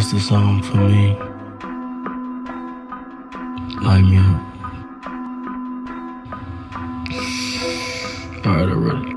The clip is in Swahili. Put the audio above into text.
It's the song for me. Light me up. Alright, I read it.